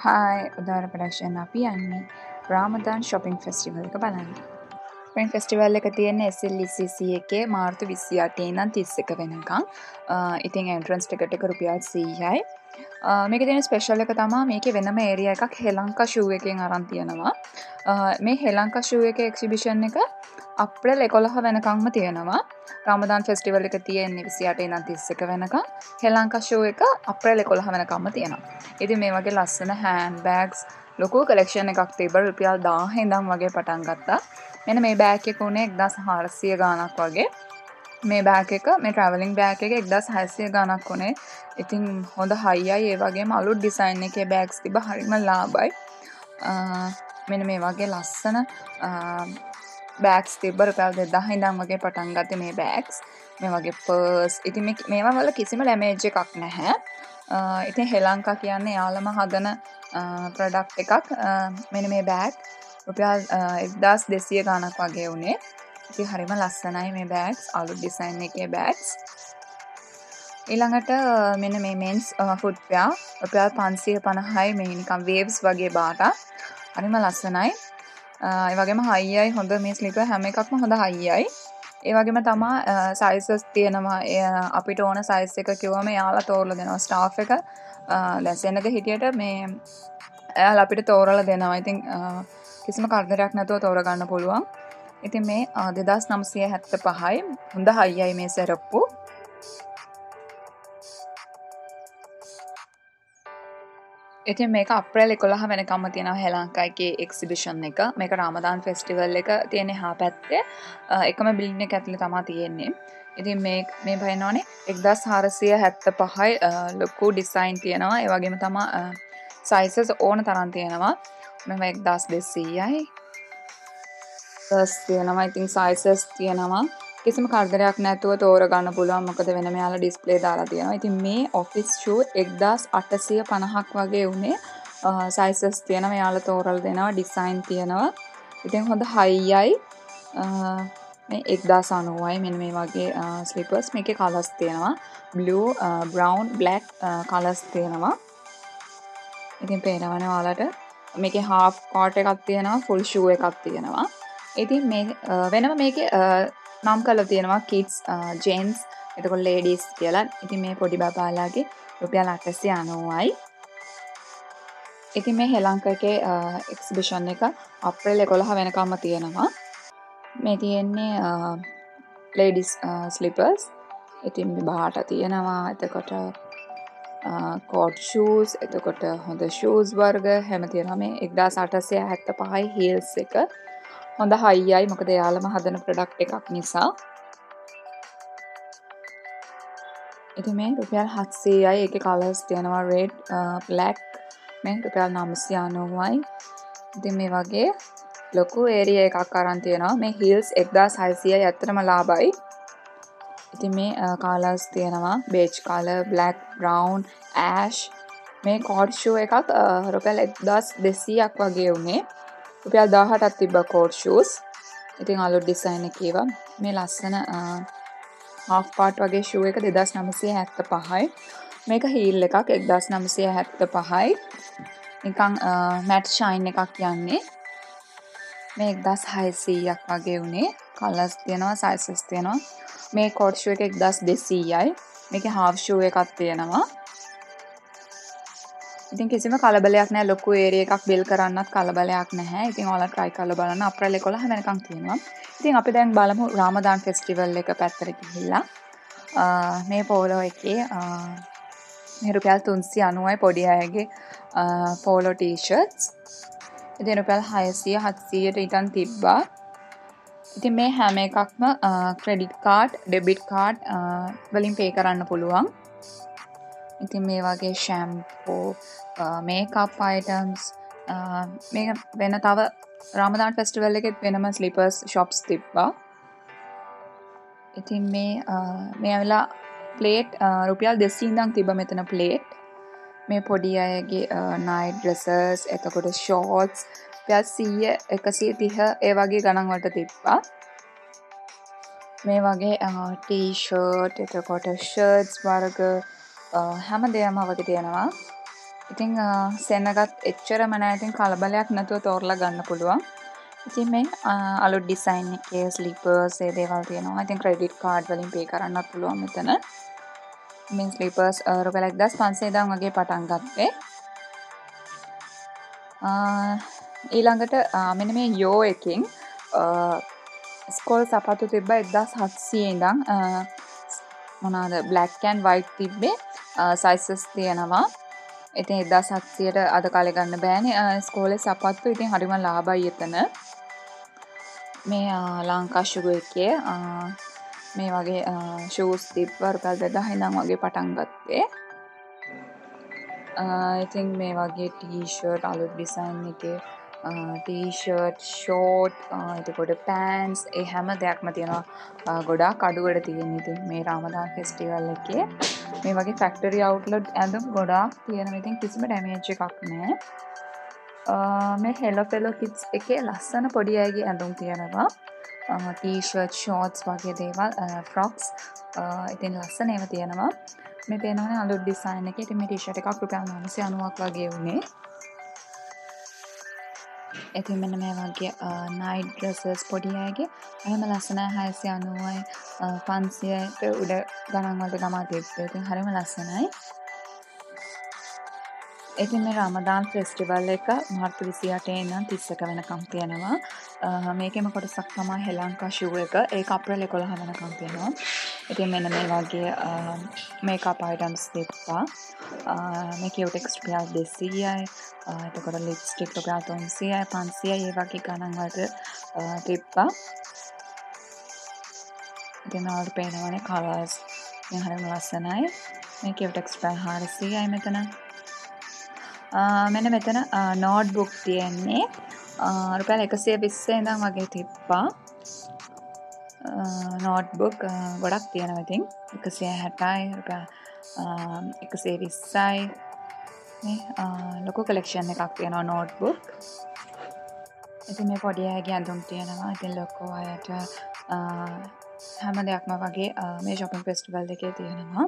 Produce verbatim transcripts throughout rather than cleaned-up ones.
Hi, Udara Production අපි යන්නේ රාමදාන් shopping festival එක බලන්න. shopping festival එක තියෙන්නේ S L E C C එකේ මාර්තු විසි අටේ ඉඳන් තිස් එක වෙනකම්. ඉතින් entrance ticket එක රුපියල් සීයයි. මේකේ තියෙන ස්පෙෂල් එක තමයි මේකේ වෙනම ඒරියා එකක් හෙලංකා shoe එකෙන් අරන් තියෙනවා. මේ හෙලංකා shoe එකේ exhibition එක අප්‍රේල් එකොළහ වෙනකම්ම තියෙනවා. රාමදාන් ෆෙස්ටිවල් එක තියෙන්නේ විසි අටේ ඉඳන් තිස් එක වෙනකම්. හෙලංකා show එක අප්‍රේල් එකොළහ වෙනකම්ම තියෙනවා. ඉතින් මේ වගේ ලස්සන hand bags ලොකු collection එකක් තිබ්බ රුපියල් දාහ ඉඳන් වගේ පටන් ගත්තා. මෙන්න මේ බෑග් එක උනේ එක්දාස් හාරසිය ගාණක් වගේ. මේ බෑග් එක මේ travelling bag එක එක්දාස් හයසිය ගාණක් උනේ. ඉතින් හොඳ හයියයි ඒ වගේම අලුත් ඩිසයින් එකේ bags තිබ්බ හරිම ලාභයි. මෙන්න මේ වගේ ලස්සන bags තිබ්බ රුපියල් දෙදාහ ඉඳන් වගේ පටන් ගත්තේ මේ bags. මේ වගේ purse. ඉතින් මේ මේවා වල කිසිම damage එකක් නැහැ. ඉතින් හෙලංකා කියන්නේ යාළම හදන ප්‍රොඩක්ට් එකක්. මෙන්න මේ බෑග් රුපියල් එක්දාස් දෙසිය ගාණක් වගේ උනේ. ඉතින් හරිම ලස්සනයි මේ බෑග්ස් අලුත් ඩිසයින් එකේ බෑග්ස්. ඊළඟට මෙන්න මේ men's footwear රුපියල් පන්සිය පනහයි මේ නිකන් waves වගේ බාටා. හරිම ලස්සනයි. ඒ වගේම හයියයි හොඳ මේ ස්ලිපර් හැම එකක්ම හොඳ හයියයි. ඒ වගේම තමයි සයිසස් තියෙනවා. අපිට ඕන සයිස් එක කිව්වම එයාලා තෝරලා දෙනවා ස්ටාෆ් එක. දැන් සෙනග හිටියට මේ එයාලා අපිට තෝරලා දෙනවා. ඉතින් කිසිම කරදරයක් නැතුව තෝරගන්න පුළුවන්. ඉතින් මේ දෙදාස් නවසිය හැත්තෑපහයි හොඳ හයියයි මේ සෙරප්පු. ඉතින් මේක අප්‍රේල් එකොළහ වෙනකම්ම තියෙනවා හෙලංකා එකේ එක්සිබිෂන් එක. මේක රාමදාන් ෆෙස්ටිවල් එක තියෙන්නේ හා පැත්තේ. එකම බිල්ඩින් එක ඇතුලේ තමයි තියෙන්නේ. ඉතින් මේ මේ බලනවනේ එක්දාස් හාරසිය හැත්තෑපහයි ලොකු ඩිසයින් තියෙනවා. ඒ වගේම තමයි සයිසස් ඕන තරම් තියෙනවා. මේවා එක්දාස් දෙසීයයි. සයිස් තියෙනවා. ඉතින් සයිසස් තියෙනවා. කිසිම කරදරයක් නැතුව තෝරගන්න පුළුවන්. මොකද වෙන මෙයාලා ඩිස්ප්ලේ දාලා තියෙනවා. ඉතින් මේ ඔෆිස් ෂූ එක්දාස් අටසිය පනහක් වගේ උනේ. සයිසස් තියෙනවා. මෙයාලා තෝරලා දෙනවා. ඩිසයින් තියෙනවා. ඉතින් හොඳ හයියයි. මේ එක්දාස් අනූවයි මෙන්න මේ වගේ ස්ලිපර්ස්. මේකේ කලර්ස් තියෙනවා. බ්ලූ, බ්‍රවුන්, බ්ලැක් කලර්ස් තියෙනවා. ඉතින් පේනවනේ ඔයාලට. මේකේ half coat එකක් තියෙනවා. full shoe එකක් තියෙනවා. ඉතින් මේ වෙනම මේකේ නම් කරලා තියෙනවා kids, gents, එතකොට ladies කියලා. ඉතින් මේ පොඩි බබාලාගේ රුපියල් අටසිය අනූවයි. ඉතින් මේ හෙලංකා එකේ එක්සිබිෂන් එක අප්‍රේල් එකොළහ වෙනකම්ම තියෙනවා. මේ තියෙන්නේ ladies slippers. ඉතින් මේ බාට තියෙනවා. එතකොට court shoes, එතකොට හොඳ shoes වර්ග හැම තියෙනවා. මේ එක්දාස් අටසිය හැත්තෑපහයි heels එක. හොඳ හයියයි මොකද යාළම හදන ප්‍රොඩක්ට් එකක් නිසා. ඉතින් මේ රුපියල් හත්සීයයි. ඒකේ කලර්ස් තියෙනවා red, black. මේ රුපියල් නවසිය අනූවයි. ඉතින් මේ වගේ ලොකු ඒරියා එකක් අරන් තියෙනවා. මේ heels එක්දාස් හයසියයි ඇත්තටම ලාභයි. ඉතින් මේ කලර්ස් තියෙනවා beige color, black, brown, ash. මේ court shoe එකත් රුපියල් එක්දාස් දෙසීයක් වගේ උනේ. රුපියල් දාහටක් තිබ්බ court shoes. ඉතින් අලුත් ඩිසයින් එකේ ඒවා. මේ ලස්සන half part වගේ shoe එක දෙදාස් නවසිය හැත්තෑපහයි. මේක heel එකක් එක්දාස් නවසිය හැත්තෑපහයි. නිකන් matte shine එකක් යන්නේ. මේ එක්දාස් හයසීයක් වගේ උනේ. colours තියෙනවා, sizes තියෙනවා. මේ court shoe එක එක්දාස් දෙසීයයි. මේකේ half shoe එකක් තියෙනවා. ඉතින් කිසිම කලබලයක් නැහැ. ලොකු ඒරියා එකක් බිල් කරන්නත් කලබලයක් නැහැ. ඉතින් ඔයාලා try කරලා බලන්න. අප්‍රේල් එකොළහ වෙනකම් තියෙනවා. ඉතින් අපි දැන් බලමු රාමදාන් ෆෙස්ටිවල් එක පැත්තට ගිහිල්ලා. මේ පෝලෝ එකේ මේ රුපියල් තුන්සිය අනූවයි පොඩි අයගේ පෝලෝ ටී-ෂර්ට්ස්. ඉතින් රුපියල් හයසිය හත්සීයට ඉතින් තිබ්බා. ඉතින් මේ හැම එකක්ම ක්‍රෙඩිට් කාඩ්, ඩෙබිට් කාඩ් වලින් පේ කරන්න පුළුවන්. ඉතින් මේ වගේ ෂැම්පූ, මේකප් අයිටම්ස්, මේක වෙන තව රාමදාන් ෆෙස්ටිවල් එකෙත් වෙනම ස්ලිපර්ස් shops තිබ්බා. ඉතින් මේ මේ ඇවිල්ලා ප්ලේට් රුපියල් දෙසීය ඉඳන් තිබ්බ මෙතන ප්ලේට්. මේ පොඩි අයගේ night dresses, එතකොට shorts රුපියල් සීය එකසිය තිහ ඒ වගේ ගණන් වලට තිබ්බා. මේ වගේ ටී-ෂර්ට්, එතකොට shirts වර්ග හැම දෙයක්ම වගේ තියෙනවා. ඉතින් සෙනගත් එච්චරම නෑ. ඉතින් කලබලයක් නැතුව තෝරලා ගන්න පුළුවන්. ඉතින් මේ අලුත් ඩිසයින් එකේ ස්ලිපර්ස් ඒ දේවල් තියෙනවා. ඉතින් ක්‍රෙඩිට් කාඩ් වලින් පේ කරන්නත් පුළුවන් මෙතන. මේ ස්ලිපර්ස් රුපියල් එක්දාස් පන්සිය දහම් වගේ පටන් ගත්තේ. ඊළඟට මෙන්න මේ යෝ එකෙන් ස්කෝල් සපත්තු තිබ්බා එක්දාස් හත්සිය ඉඳන් මොනවාද බ්ලැක් ඇන්ඩ් වයිට් තිබ්බේ සයිසස් තියෙනවා. ඉතින් එක්දාස් හත්සියට අද කාලේ ගන්න බෑනේ ස්කෝලේ සපත්තු. ඉතින් හරිම ලාභයි එතන. මේ ලංකා ෂූ එකේ මේ වගේ ෂූස් තිබ්බා රුපියල් දෙදාස් ඉඳන් වගේ පටන් ගත්තේ. ඉතින් මේ වගේ ටී-ෂර්ට් අලුත් ඩිසයින් එකේ ටී-ෂර්ට් ෂෝට් එතකොට පෑන්ට්ස් ඒ හැම දෙයක්ම තියෙනවා. ගොඩාක් අඩුවට තියෙන. ඉතින් මේ රාමදාන් ෆෙස්ටිවල් එකේ මේ වගේ ෆැක්ටරි අවුට්ලට් ඇඳුම් ගොඩාක් තියෙනවා. ඉතින් කිසිම ඩැමේජ් එකක් නැහැ. මේ හෙලෝ ෆෙලෝ කිඩ්ස් එකේ ලස්සන පොඩි අයගේ ඇඳුම් තියෙනවා. ටී-ෂර්ට් ෂෝට්ස් වගේ දේවල් ෆ්‍රොක්ස් ඉතින් ලස්සන ඒවා තියෙනවා. මේ පේනවනේ අලුත් ඩිසයින් එකේ. ඉතින් මේ ටී-ෂර්ට් එකක් රුපියල් නවසිය අනූවක් වගේ වුණේ. ඉතින් මෙන්න මේ වගේ නයිට් ඩ්‍රෙසස් පොඩි අයගේ එහෙම ලස්සනයි. හයසිය අනූවයි පන්සියට උඩ ගණන් වලට තමයි තිබ්බේ. ඉතින් හරිම ලස්සනයි. ඉතින් මේ රමදාන් ෆෙස්ටිවල් එක මාර්තු විසි අටේ ඉඳන් තිස් එක වෙනකම් තියෙනවා. මේකෙම කොටසක් තමයි හෙලංකා ෂූ එක. ඒක අප්‍රේල් එකොළහ වෙනකම් තියෙනවා. ඉතින් මෙන්න මේ වගේ මේකප් අයිටම්ස් තිබ්බා. මේ කියුටෙක්ස් රුපියල් දෙසීයයි. එතකොට ලිප්ස්ටික් රුපියල් තුන්සියයි පන්සියයි ඒ වගේ ගණන් වලට තිබ්බා. ඉතින් ඔයාලට පේනවනේ කලර්ස්. මේ හරිම ලස්සනයි. මේ කියුටෙක්ස් රුපියල් හාරසියයි මෙතන. මෙන්න මෙතන නෝට්බුක් තියෙන්නේ රුපියල් එකසිය විස්ස ඉඳන් වගේ තිබ්බා. නෝට්බුක් ගොඩක් තියෙනවා. ඉතින් එකසිය හැටයි රුපියල් එකසිය විස්සයි මේ ලොකු කලෙක්ෂන් එකක් තියෙනවා නෝට්බුක්. ඉතින් මේ පොඩි අයගේ ඇඳුම් තියෙනවා. ඉතින් ලොකු අයට හැම දෙයක්ම වගේ මේ shopping festival එකේ තියෙනවා.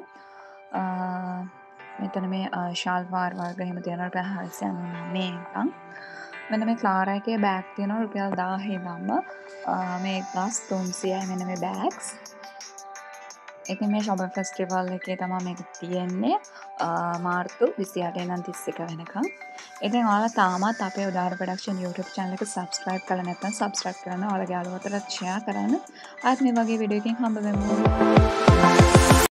මෙතන මේ ශාල්වාර් වර්ග එහෙම තියෙනවා රුපියල් හයසිය අනූනවය එකක්. මෙන්න මේ ක්ලාරා එකේ බෑග් තියෙනවා රුපියල් දාහ ඉඳන්ම මේ එක්දාස් තුන්සියයි මෙන්න මේ බෑග්ස්. ඉතින් මේ shopping festival එකේ තමයි මේක තියෙන්නේ මාර්තු විසි අටේ ඉඳන් තිස් එක වෙනකම්. ඉතින් ඔයාලා තාමත් අපේ උදාර ප්‍රොඩක්ෂන් YouTube channel එක subscribe කරලා නැත්නම් subscribe කරන්න. ඔයාලගේ යාළුවෝටත් share කරන්න. ආයෙත් මේ වගේ වීඩියෝ එකකින් හම්බ වෙමු.